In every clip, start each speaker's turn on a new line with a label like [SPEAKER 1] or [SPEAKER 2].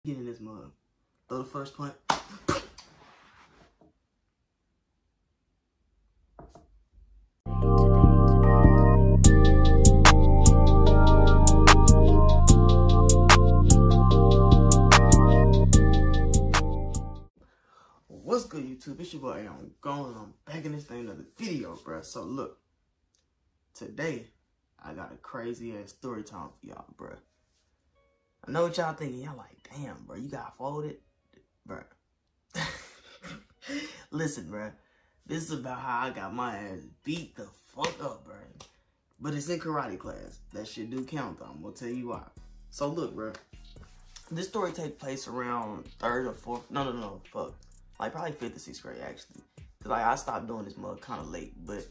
[SPEAKER 1] Get in this mug. Throw the first punch. What's good, YouTube? It's your boy AyImGone. I'm back in this thing, another video, bruh. So look, today I got a crazy ass story time for y'all, bruh. I know what y'all thinking. Y'all like, damn, bro, you got folded, bruh. Listen, bruh, this is about how I got my ass beat the fuck up, bruh. But it's in karate class. That shit do count, though. I'm gonna tell you why. So look, bruh, this story take place around 3rd or 4th. No, fuck. Like probably 5th or 6th grade, actually. Cause like I stopped doing this mug kind of late, but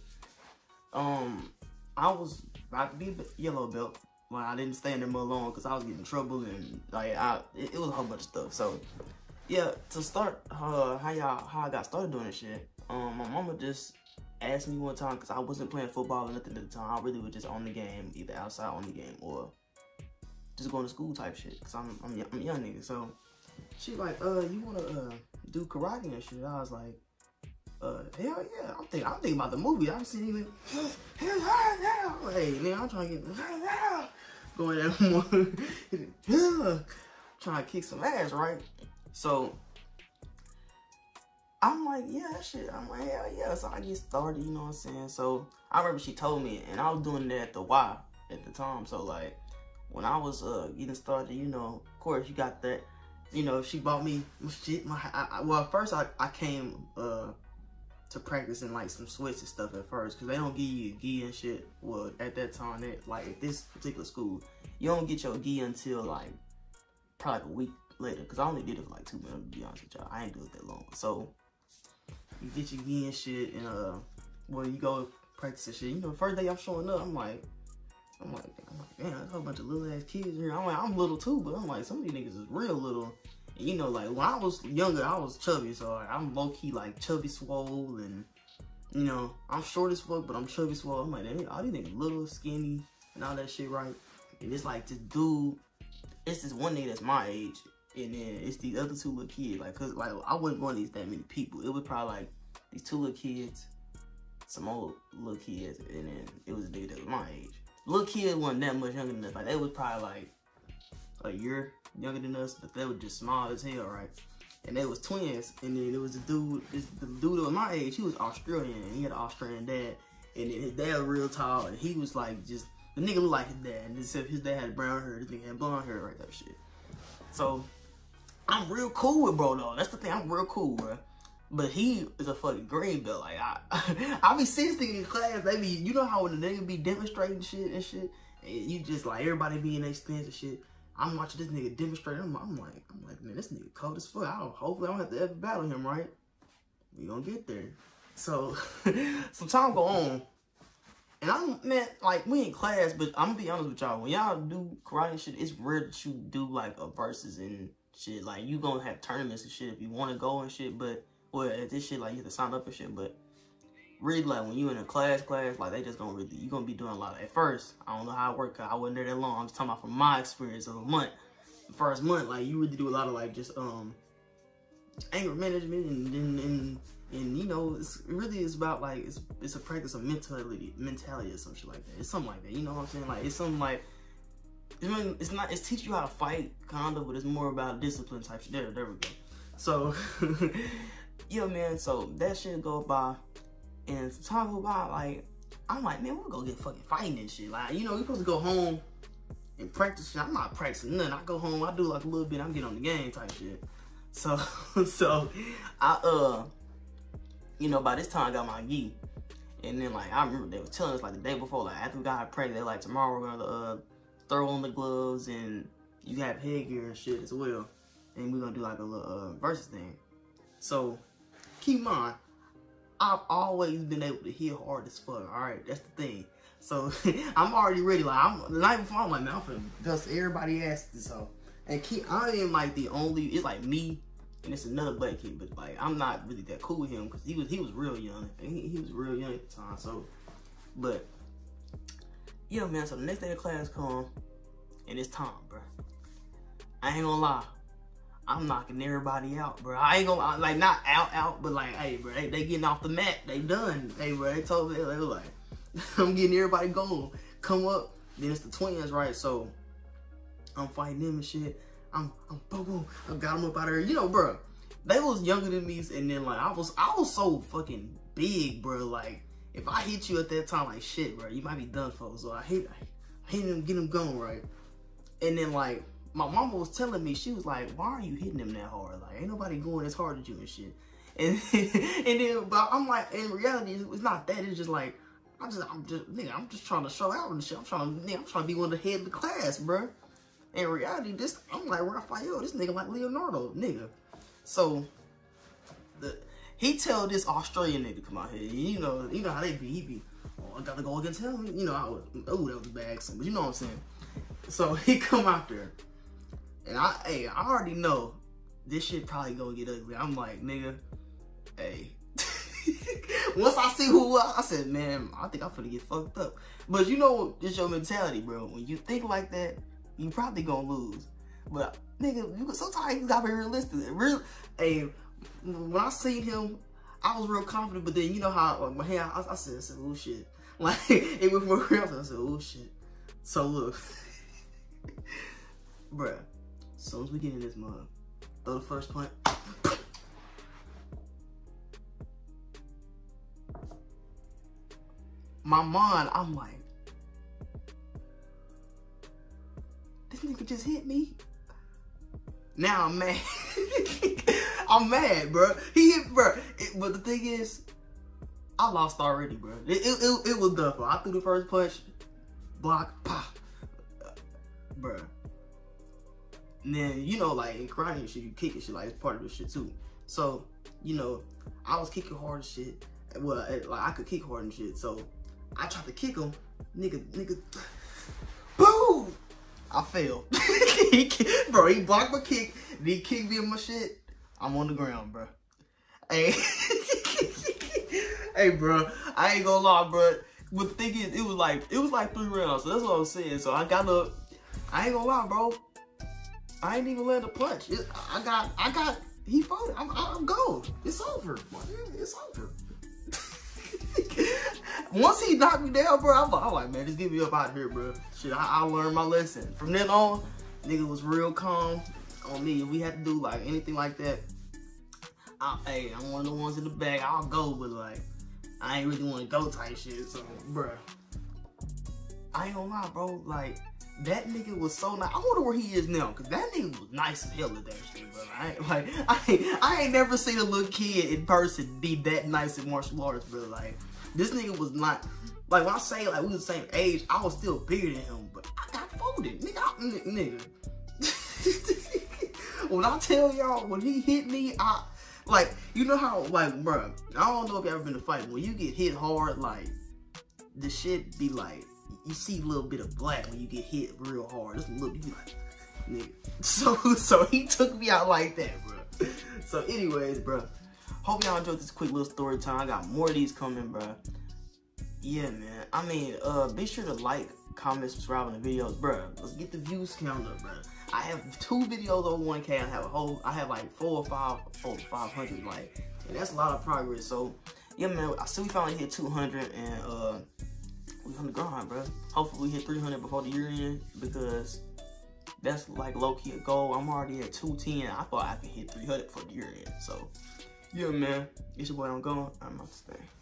[SPEAKER 1] I was about to be a yellow belt. Like I didn't stay in there more long because I was getting in trouble and like it was a whole bunch of stuff. So yeah, to start how I got started doing this shit, my mama just asked me one time because I wasn't playing football or nothing at the time. I really was just on the game, either outside on the game or just going to school type shit. Cause I'm a young nigga. So she like, you wanna do karate and shit? I was like, hell yeah. I'm thinking about the movie. I'm seeing even hey man, I'm trying to get going there more trying to kick some ass, right? So I'm like, yeah, that shit. I'm like, hell yeah. So I get started, you know what I'm saying? So I remember she told me, and I was doing that at the Y at the time. So like when I was getting started, you know, of course you got that. You know, she bought me shit. Well, first I came to practice in like some sweats and stuff at first, cause they don't give you gi and shit. Well, at that time, like at this particular school, you don't get your gi until like probably like a week later. Cause I only did it for like 2 months, to be honest with y'all. I ain't do it that long. So you get your gi and shit, and well, you go practice and shit. You know, the first day I'm showing up, I'm like, man, there's a whole bunch of little ass kids here. I'm like, I'm little too, but I'm like, some of these niggas is real little. And you know, like when I was younger, I was chubby, so like, I'm low key like chubby swole, and you know, I'm short as fuck, but I'm chubby swole. I'm like, all these niggas little, skinny, and all that shit, right? And it's like this dude, it's this one nigga that's my age, and then it's these other 2 little kids, like, cause like I wasn't one of these that many people. It was probably like these 2 little kids, some old little kids, and then it was a nigga that was my age. Little kids wasn't that much younger than us. Like they was probably like a year younger than us, but they were just small as hell, right? And they was twins. And then there was a dude, the dude that was my age, he was Australian, and he had an Australian dad. And then his dad was real tall, and he was like just, the nigga looked like his dad. And except his dad had brown hair, this nigga had blonde hair, right? That shit. So I'm real cool with bro though. That's the thing, I'm real cool, bro. But he is a fucking green belt. Like I be seeing this nigga in class. They be, you know how when the nigga be demonstrating shit and shit, and you just like everybody be in their stance and shit. I'm watching this nigga demonstrate. I'm like, man, this nigga cold as fuck. Hopefully I don't have to ever battle him, right? We gonna get there. So some time go on, and man, like we in class, but I'm gonna be honest with y'all. When y'all do karate and shit, it's rare that you do like a versus and shit. Like you gonna have tournaments and shit if you want to go and shit, but. Well, at this shit, like, you have to sign up and shit, but really, like, when you in a class, like, they just gonna really, you gonna be doing a lot. At first, I don't know how it worked, cause I wasn't there that long. I'm just talking about from my experience of a month. The first month, like, you really do a lot of, like, just, anger management, and you know, it really is about, like, it's a practice of mentality or some shit like that. It's something like that, you know what I'm saying? Like, it's something like, it's teaching you how to fight, kind of, but it's more about discipline type shit. There we go. So, yeah, man, so that shit go by, and some time go by, like, I'm like, man, we're gonna get fucking fighting and shit. Like, you know, you're supposed to go home and practice shit. I'm not practicing nothing. I go home, I do like a little bit, I'm getting on the game type shit. So, I, you know, by this time I got my gi. And then, like, I remember they were telling us, like, the day before, like, after we got practice, they're like, tomorrow we're gonna, throw on the gloves, and you have headgear and shit as well. And we're gonna do like a little versus thing. So keep in mind, I've always been able to hit hard as fuck. Alright, that's the thing. So I'm already ready. Like the night before, I'm like, man, I'm finna dust everybody asked this so. And I am like the only, it's like me and it's another black kid, but like I'm not really that cool with him because he was real young. He was real young at the time. So but yeah, man, so the next day of class come and it's time, bro. I ain't gonna lie. I'm knocking everybody out, bro. I ain't gonna, like, not out, but like, hey, bro, they getting off the mat. They done. Hey, bro, they told me, they were like, I'm getting everybody going. Come up. Then it's the twins, right? So I'm fighting them and shit. I'm boom, boom. I got them up out of there. You know, bro, they was younger than me, and then like I was so fucking big, bro. Like if I hit you at that time, like shit, bro, you might be done for. So I hit him, get him going, right? And then like my mama was telling me, she was like, why are you hitting him that hard? Like ain't nobody going as hard as you and shit. And then but I'm like, in reality, it's not that. It's just like I'm just trying to show out and shit. I'm trying to be one of the head of the class, bro. In reality, I'm like Raphael, this nigga like Leonardo, nigga. So he tell this Australian nigga to come out here. You know how they be. He be, oh, I gotta go against him. You know, that was a bad accent, but you know what I'm saying. So he come out there, and I already know this shit probably gonna get ugly. I'm like, nigga, hey. Once I see who I said, man, I think I'm finna get fucked up. But you know, it's your mentality, bro. When you think like that, you probably gonna lose. But nigga, sometimes you gotta be realistic. Hey, when I seen him, I was real confident. But then you know how like my hand, I said, oh shit. Like it went for real. I said, oh shit. So look, bruh. As soon as we get in this mug, throw the first punch. My mind, I'm like, this nigga just hit me. Now I'm mad. I'm mad, bro. He hit, bro. But the thing is, I lost already, bro. It was done for. I threw the first punch, block, pop, bro. And then, you know, like in karate and shit, you kick and shit, like it's part of this shit too. So, you know, I was kicking hard and shit. Well, like I could kick hard and shit. So I tried to kick him, nigga, boom! I fell. Bro, he blocked my kick, and he kicked me in my shit. I'm on the ground, bro. Hey, hey, bro, I ain't gonna lie, bro. But the thing is, it was like 3 rounds. So that's what I was saying. So I got up. I ain't gonna lie, bro. I ain't even land a punch. I got. He fought. I'm gone. It's over. It's over. Once he knocked me down, bro, I'm like, man, just get me up out of here, bro. Shit, I learned my lesson. From then on, nigga was real calm on me. If we had to do like anything like that, hey, I'm one of the ones in the back. I'll go, but like, I ain't really want to go type shit. So, bro, I ain't gonna lie, bro. Like, that nigga was so nice. I wonder where he is now, cause that nigga was nice as hell at that shit, bro. I ain't never seen a little kid in person be that nice at martial arts, bro. Like, this nigga was not, like when I say like we was the same age, I was still bigger than him, but I got folded, nigga. When I tell y'all, when he hit me, like, you know how, like, bro, I don't know if you ever been in a fight, when you get hit hard, like, the shit be like, you see a little bit of black when you get hit real hard. Just look, you be like, nigga. So he took me out like that, bro. So anyways, bro, hope y'all enjoyed this quick little story time. I got more of these coming, bro. Yeah, man. I mean, be sure to like, comment, subscribe on the videos, bro. Let's get the views count up, bro. I have 2 videos over 1K. I have like 4 or 500, like, and that's a lot of progress. So yeah, man. I see we finally hit 200, and we on the grind, bro. Hopefully we hit 300 before the year end, because that's like low-key a goal. I'm already at 210. I thought I could hit 300 before the year end. So yeah, man. It's your boy AyImGone. I'm out to stay.